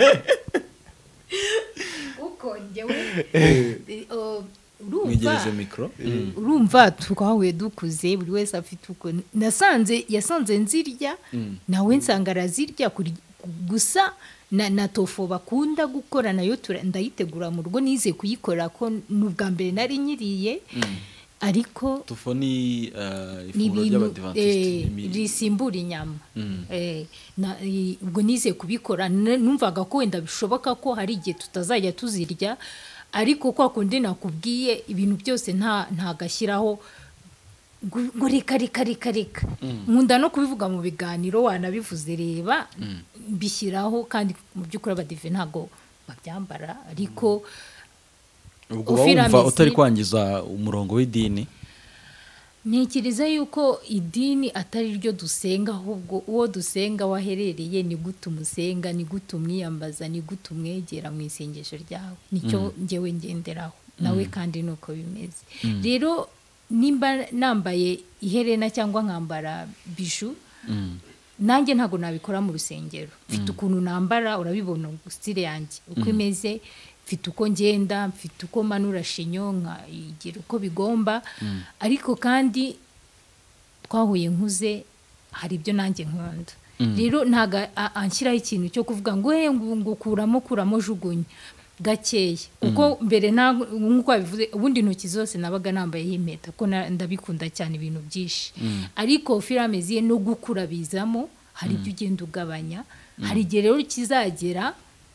uko njyewe mwegereze mikoro urumva twahuye dukuze buri wese afite uko nasanze yasanze nzirya Mm. nawe nsanga arazirya kuri- gusa na, na tofu bakunda gukora nayo tura- ndayitegura mu rugo nize kuyikora ko n'ubwa mbere nari nyiriye ariko tufo ni eh, ni ifunguro ibintu ry'abadivantisiti eh, Ni- risimbura inyama Mm. Eh, na- i- ubwo nize kubikora n- numvaga ko wenda bishoboka ko hari igihe tutazajya tuzirya ariko kwa kundi nakubwiye ibintu byose nta ntagashyiraho ngo ngo reka reka reka reka nkunda no kubivuga mu biganiro wanabivuze reba bishyiraho kandi mu by'ukuri abadive ntabwo babyambara ariko ubwo uba Ufira wumva Messi- utari kwangiza umurongo w'idini ntekereza yuko idini atari ryo dusenga ahubwo uwo dusenga waherereye ni gute umusenga ni gute umwiyambaza ni gute umwegera mu isengesho ryawe nicyo ngewe ngenderaho nawe kandi ni uko bimeze rero nimba nambaye iherena cyangwa nkambara biju nanjye ntabwo nabikora mu rusengero mfite ukuntu nambara urabibona sitire yanjye uko imeze mfite uko ngenda mfite uko manura shinyo nkayigira uko bigomba ariko kandi twahuye nkuze hari ibyo nanjye nkunda rero ntabwo a- anshyiraho ikintu cyo kuvuga ngo he ngo kuramo kuramo jugunya gakeya kuko mbere nta- nk'uko wabivuze ubundi intoki zose nabaga nambayeho impeta ko na- ndabikunda cyane ibintu byinshi ariko filame ziye no gukura bizamo hari ibyo ugenda ugabanya hari igihe rero kizagera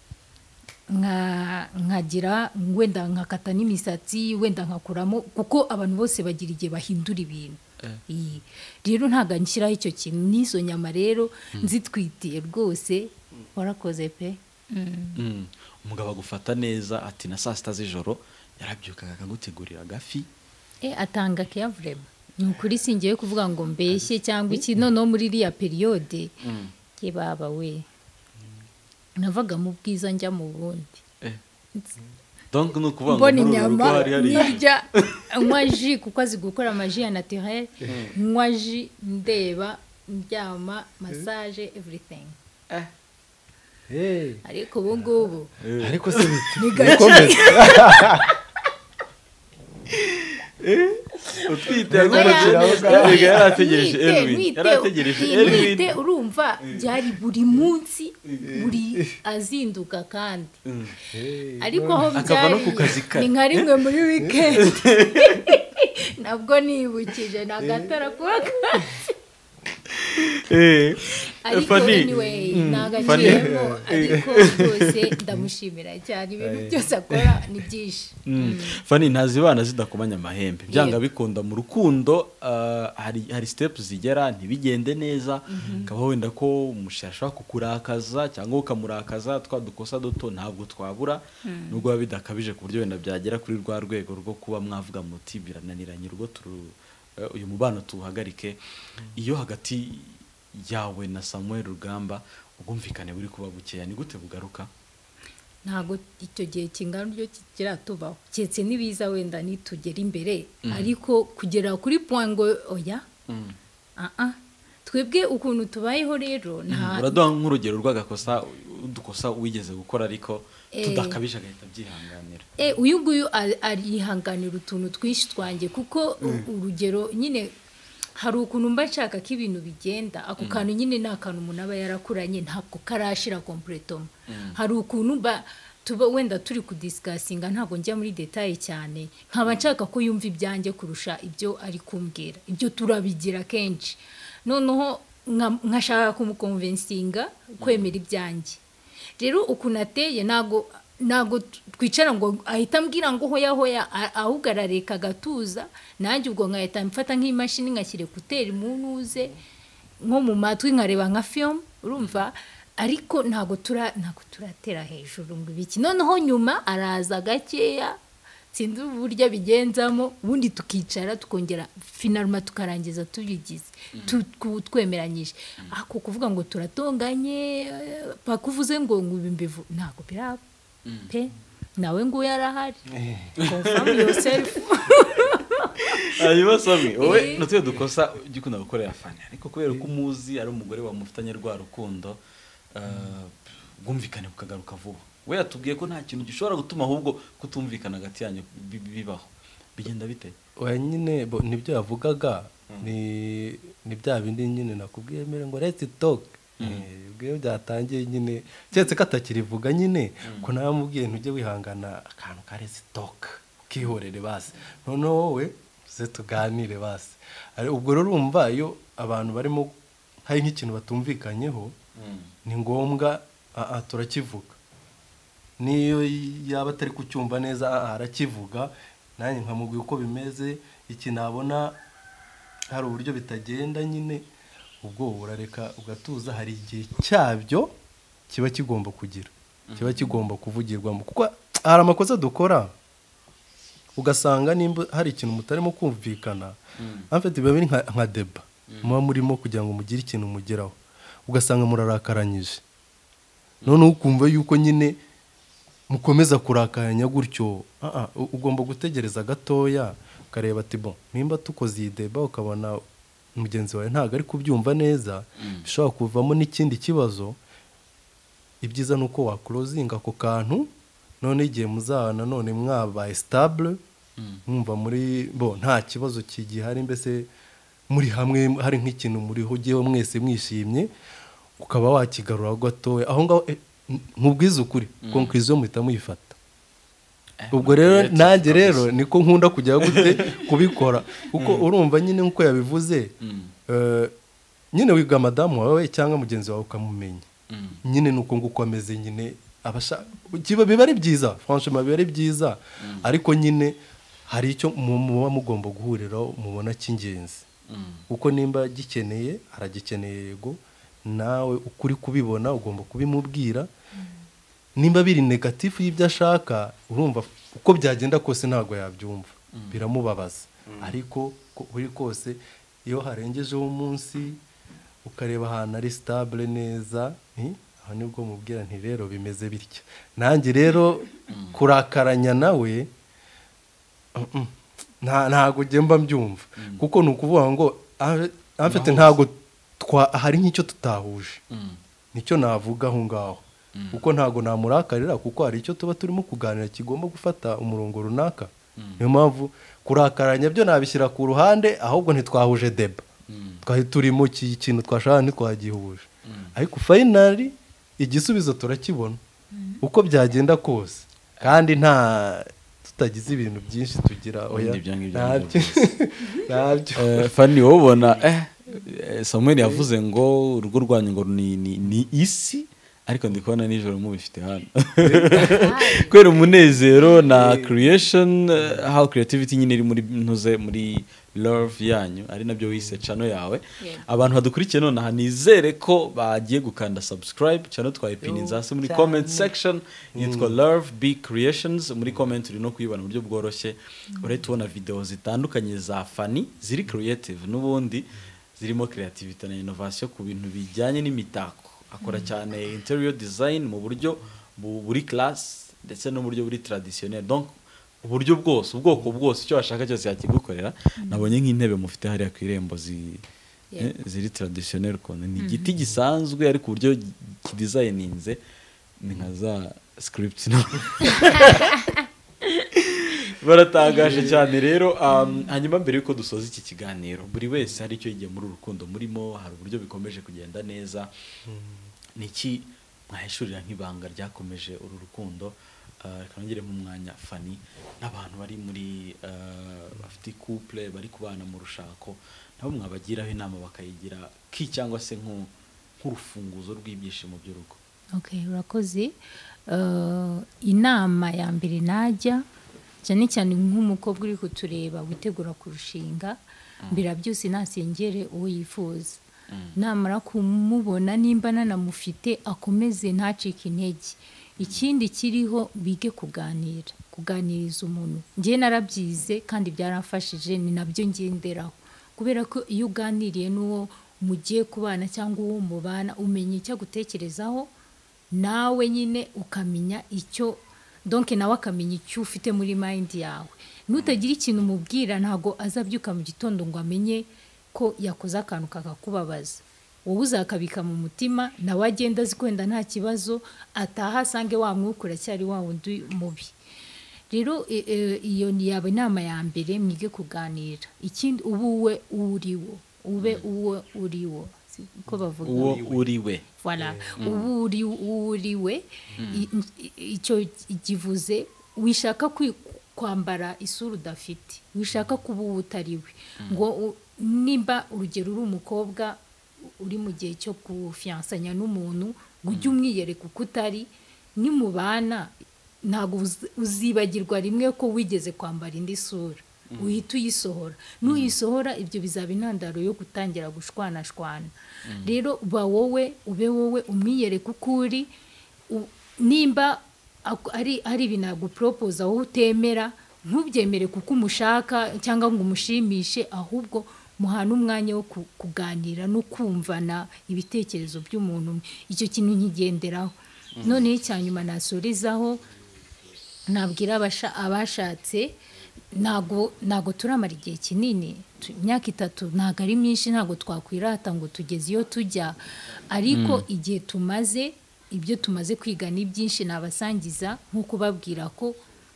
nka nkagira wenda nkakata n'imisatsi wenda nkakuramo kuko abantu bose bagira igihe bahindura ibintu Iyi. rero ntabwo nshyiraho icyo kintu n'izo nyama rero nzitwitiye rwose warakoze pe Mm. umugabo agufata neza ati na saa sita z'ijoro yarabyukaga akagutegurira agafi e atanga keyavurema ni ukuri singiye kuvuga ngo mbeshye cyangwa iki noneho muri iriya periyode ye baba we navaga mu bwiza njya mu bundi Eh. donc ni ukuvuga ngo mbona muri uru rugo inyama hari hari nirya nywa ji kuko azi gukora amaji ya naturel nywa ji ndeba ndyama massage everything Eh, ariko ubu ngubu ariko se biti ni gake bikomeze utwite Oya, yarategereje oya, yarategereje Mwite, Elvin mwite, yarategereje mwite, Elvin urumva byari buri munsi buri azinduka kandi ariko aho Akava no ku byari kazi kare. ni nka rimwe muri weekend nabwo nibukije ni agatara kuba kazi eh ariko Fanny. anyway Mm, nagaciyemo Fanny. ariko rwose ndamushimira cyane ibintu byose akora ni byinshi Fanny ntazibana zidakomanya amahembe byanga bikunda mu rukundo ah, hari hari steps zigera ntibigende neza kaba wenda ko umushasha kukurakaza cyangwa ukamurakaza twa dukosa duto ntabwo twabura nubwo biba bidakabije ku buryo wenda byagera kuri rwa rwego rwo kuba mwavuga muti birananiranye urwo turu eh, uyu mubano tuhagarike iyo hagati yawe na Samuel Rugamba ubwumvikane buri kuba bukeya ni gute bugaruka ntabwo icyo gihe kingana ryo kiratubaho cyetse nibiza wenda nitugera imbere ariko kugera kuri point ngo oya ah ah twebwe ukuntu tubayeho rero nta uraduha nk'urugero rw'agakosa udukosa wigeze gukora ariko Eh. tudakabije agahita byihanganira eh uyu nguyu ari- arihanganira utuntu twinshi twanjye kuko u- urugero nyine hari ukuntu mba nshaka ko ibintu bigenda ako kantu nyine ni akantu umuntu aba yarakuranye ntabwo karashira completement hari ukuntu mba tuba wenda turi kudisikasinga ntabwo njya muri detaye cyane nkaba nshaka ko yumva ibyanjye kurusha ibyo ari kumbwira ibyo turabigira kenshi noneho nkashaka kumukonvensinga kwemera ibyanjye rero ukuntu ateye ntabwo ntabwo twicara ngo ahita ambwira ngo hoya hoya ahubwo arareka agatuza nanjye ubwo nkahita mfata nk'imashini ngashyire kuteri mu ntuze nko mu matwi nkareba nka film urumva ariko ntabwo tura ntabwo turatera hejuru ngo ibiki noneho nyuma araza gakeya sinzi uburyo bigenzamo ubundi tukicara tukongera finalma tukarangiza tubigize twemeranyije ako kuvuga ngo turatonganye pakuvuze ngo ngo ibimbivu ntabwo biraba pe nawe ngo yarahari confirm yourself ayo basomye wowe natwe dukosa gikunda gukorera Fani ariko kubera ko umuzi ari umugore wamufitanye rwa rukundo bwumvikane bukagaruka vuba we yatubwiye ko nta kintu gishobora gutuma ahubwo kutumvikana hagati yanyu bibaho bigenda bite oya nyine nibyo yavugaga ni ni bya bindi nyine nakubwiye mere ngo let's talk ubwo byatangiye nyine cyetse katakirivuga nyine ko namubwiye ntujye wihangana akantu ka let's talk ukihorere basi none wowe se tuganire basi ubwo rero urumva iyo abantu barimo hari nk'ikintu batumvikanyeho ni ngombwa turakivuga niyo yaba atari kucyumva neza arakivuga nanjye nkamubwira uko bimeze iki nabona hari uburyo bitagenda nyine ubwo urareka ugatuza hari igihe cyabyo kiba kigomba kugira kiba kigomba kuvugirwamo kuko hari amakosa dukora ugasanga nimba hari ikintu mutarimo kumvikana amfite biba biri nka deba muba murimo kugira ngo mugire ikintu mugeraho ugasanga murarakaranyije none ukumva yuko nyine mukomeza kurakaranya gutyo ugomba gutegereza gatoya ukareba ati bon nimba tukoze iyi deba ukabona mugenzi wawe ntabwo ari kubyumva neza bishobora kuvamo n'ikindi kibazo ibyiza ni uko waklozinga ako kantu none igihe muzabana none mwabaye stable mwumva muri bo nta kibazo kigihari mbese muri hamwe hari nk'ikintu muri hogeho mwese mwishimye ukaba wakigarura gatoya aho ngaho nkubwiza ukuri konkwizo muhita muyifata ubwo rero nanjye rero niko nkunda kujya gute kubikora kuko urumva nyine nkuko yabivuze nyine wiga madamu wawe cyangwa mugenzi wawe ukamumenya nyine nuko nguko ameze nyine abasha kiba biba ari byiza franchement biba ari byiza ariko nyine hari icyo muba mugomba guhuriraho mubona cy'ingenzi uko nimba gikeneye aragikeneye yego nawe ukuri kubibona ugomba kubimubwira nimba biri negatifu y'ibyo ashaka urumva uko byagenda kose ntabwo yabyumva biramubabaza ariko uri kose iyo harengejeho umunsi ukareba ahantu ari stable neza aho nibwo mubwira nti rero bimeze bityo nanjye rero kurakaranya nawe ntago ugomba mbyumva kuko ni ukuvuga ngo afite ntago hari nk'icyo tutahuje nicyo navuga aho ngaho kuko ntago namurakarira kuko hari icyo tuba turimo kuganira kigomba gufata umurongo runaka niyo mpamvu kurakaranya byo nabishyira ku ruhande ahubwo ntitwahuje deba twari turimo ikintu twashaka ntitwagihuje ariko finally igisubizo turakibona uko byagenda kose kandi nta tutagize ibintu byinshi tugira oya ntabyo ntabyo Fani wowe ubona eh Samuel yavuze ngo urugo rwanyu ngo ni ni isi ariko ndikubona nijoro mubifite hano kwera umunezero na creation how creativity nyine iri muri ntuze muri love yanyu ari nabyo wise channel yawe abantu badukurikiye none aha nizere ko bagiye gukanda subscribe channel twa ipinins hasi muri comment section yitwa Love Be Creations muri comment uri no kuyibona mu buryo bworoshye urahita ubona video zitandukanye za Fani ziri creative n'ubundi zirimo creativity na innovation ku bintu bijyanye n'imitako akora cyane interior design mu buryo buri class ndetse no mu buryo buri traditionnel donc uburyo bwose ubwoko bwose icyo bashaka cyose yakigukorera nabonye nk'intebe mufite hariya ku irembo zi ziri traditionnel kone ni igiti gisanzwe ariko uburyo kidesigninze ni nka za script no baratangaje cyane rero hanyuma mbere yuko dusoza iki kiganiro buri wese hari icyo yigiye muri urukundo murimo hari uburyo bikomeje kugenda neza niki mwahishurira nk'ibanga ryakomeje uru rukundo uh, reka nongere mu mwanya Fanny n'abantu bari muri uh, bafite couple bari kubana mu rushako nabo mwabagiraho inama bakayigira ki cyangwa se nko nk'urufunguzo rw'ibyishimo by'urugo. Okay, urakoze. Uh, inama ya mbere najya cyane cyane nk'umukobwa uri kutureba witegura kurushinga mbira byose nasengere uwo yifuza namara kumubona nimba nanamufite akomeze ntacike intege. Ikindi kiriho bige kuganira kuganiriza umuntu ngiye narabyize kandi byaramfashije ni nabyo ngenderaho kubera ko iyo uganiriye n'uwo mugiye kubana cyangwa uwo mubana umenye icyo gutekerezaho nawe nyine ukamenya icyo donc nawe akamenya icyo ufite muri mind yawe. Nutagira ikintu mubwira ntago azabyuka mu gitondo ngo amenye ko yakoze akantu kakakubabaza. Wowe uzakabika mu mutima nawe agenda zikwenda nta kibazo ataha sange wa mwukura cyari wa wundi mubi. Rero iyo ni yaba inama ya mbere mwige kuganira. Ikindi ubuwe uriwo ube uwo uriwo ko bavuga uwo uriwe voilà ubu uri uriwe icyo givuze wishaka kwambara isura udafite wishaka kuba utariwe ngo nimba urugero uri umukobwa uri mu gihe cyo kufiansanya n'umuntu gujye umwiyereka uko utari nimubana ntago uzibagirwa rimwe ko wigeze kwambara indi sura uhita uyisohora nuyisohora ibyo bizaba intandaro yo gutangira gushwana shwana. Rero ba wowe ube wowe umwiyereka uko uri nimba ari ari binagu propose aho utemera ntubyemere kuko umushaka cyangwa ngo umushimishe ahubwo muhana umwanya wo kuganira no kumvana ibitekerezo by'umuntu. Icyo kintu nkigenderaho. None icyanyuma nasorizaho nabwira abashatse nago nago turamara igihe kinini imyaka itatu nago ari myinshi nago twakwirata ngo tugeze iyo tujya ariko mm. igihe tumaze ibyo tumaze kwiga ni byinshi nabasangiza nko kubabwira ko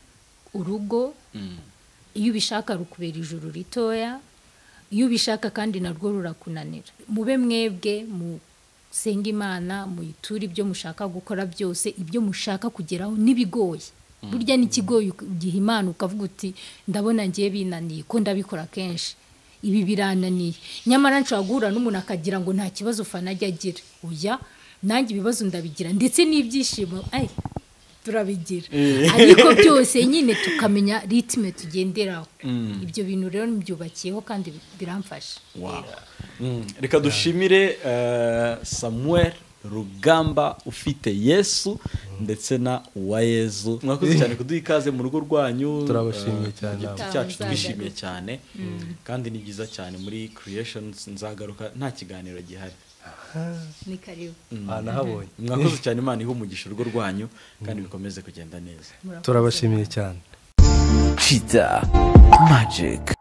urugo mm. iyo ubishaka rukubera ijuru ritoya iyo ubishaka kandi narwo rurakunanira. Mube mwebwe mu senga Imana mu ituri ibyo mushaka gukora byose ibyo mushaka kugeraho nibigoye burya n'ikigoye gihe Imana ukavuga uti ndabona ngiye binaniye ko ndabikora kenshi ibi birananiye nyamara nshobora guhura n'umuntu akagira ngo nta kibazo Fana ajya agira oya nanjye ibibazo ndabigira ndetse n'ibyishimo ay turabigira ariko byose nyine tukamenya ritme tugenderaho. Ibyo bintu rero mbyubakiyeho kandi biramfasha. Wow. Reka dushimire Samuel Rugamba ufite Yesu ndetse na Uwayezu. Mwakoze cyane kuduha ikaze mu rugo rwanyu. Turabashimiye cyane. Cyacu twishimiye cyane kandi ni byiza cyane muri Creations nzagaruka nta kiganiro gihari. Ni karibu. Anahabonye. Mwakoze cyane Imana iho umugisha urugo rwanyu kandi bikomeze kugenda neza. Turabashimiye cyane. Cheetah Magic.